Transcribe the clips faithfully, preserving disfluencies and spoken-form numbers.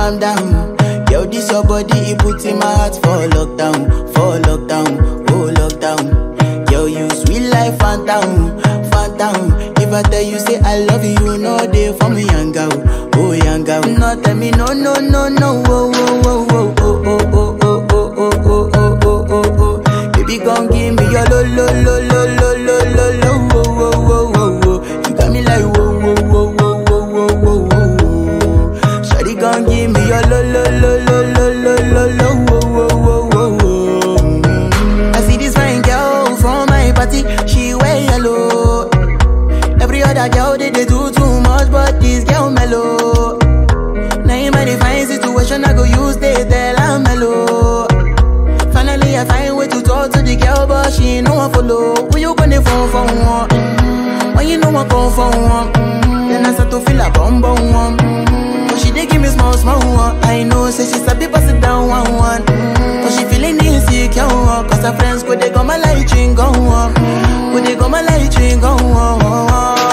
calm down. Yo, this your body, it puts in my heart for lockdown, for lockdown, oh lockdown. Yo, you sweet life, Fanta, Fanta. If I tell you say I love you, no day for me, yanga, oh yanga. No tell me no, no, no, no, oh, oh, oh, oh, oh, oh, oh, oh, oh, oh, oh, oh, oh, oh. Baby, gon' give me your lo, lo, lo, lo, lo, lo, lo, lo, oh, oh, oh, oh, oh. You got me like whoa, whoa, whoa, whoa, whoa, whoa, whoa, whoa. Shawty gon' give me your lo, lo, lo, lo, lo, lo, lo, lo, oh, oh, oh, oh, oh. I see this fine girl from my party, she wear yellow. Every other girl they, they do too much, but this girl mellow. Naim I define situation, I go use they tell I'm mellow. Finally I find way to talk to the girl, but she ain't no one follow. Who you gonna phone for one? Mm-hmm. When you know I come for one, mm-hmm. Then I start to feel a bum bum one. Mm-hmm. But she dey give me small small one. I know say she's a bit pass it down one one. Mm-hmm. But she feeling insecure, cause her friends go they go my light ring go on. Go they go my light ring go on.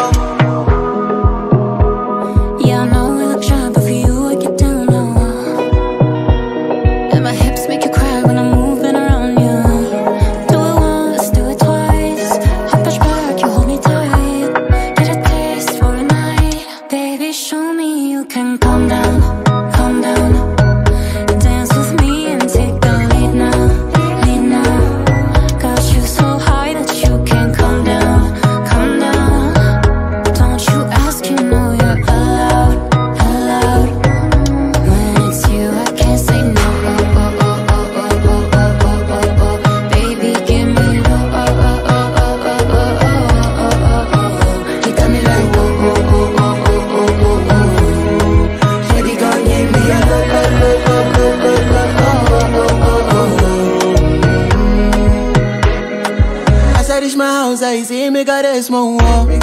I say make her rest more.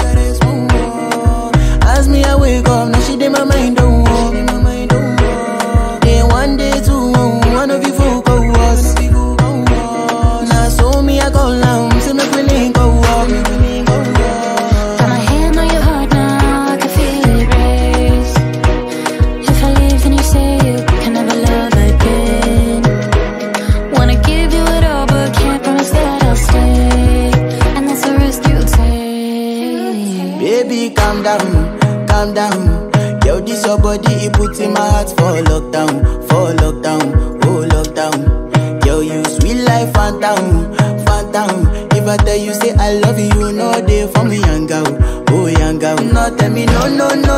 As me I wake up, now she did my mind don't walk. Then one day two, one of you folk go was. Now so me I go down, see me feeling go up. Got my hand on your heart now, I can feel it race. If I leave then you say you can never love again. Wanna give you it all but can't promise that I'll stay. Baby, calm down, calm down. Yo, this your body, it puts in my heart for lockdown, for lockdown, oh lockdown. Yo, you sweet life, Fanta, Fanta. If I tell you say I love you, no day for me, yanga, oh yanga. No tell me no, no, no.